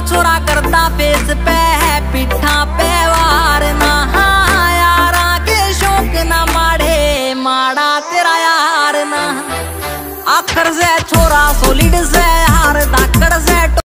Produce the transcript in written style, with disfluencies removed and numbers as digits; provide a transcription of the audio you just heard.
छोरा करता फेस पे है पिठा पे वार ना यारा के शौक ना माड़े माड़ा तेरा यार ना आखर से छोरा सोलिड से हार धाकड़ से